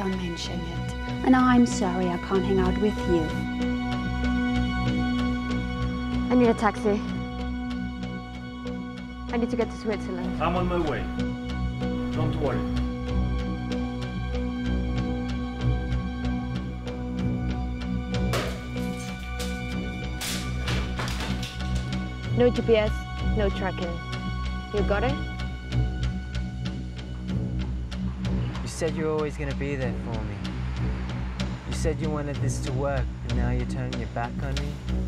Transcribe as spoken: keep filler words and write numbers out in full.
don't mention it. And I'm sorry I can't hang out with you. I need a taxi. I need to get to Switzerland. I'm on my way. Don't worry. No G P S, no tracking. You got it? You said you were always going to be there for me. You said you wanted this to work, and now you're turning your back on me?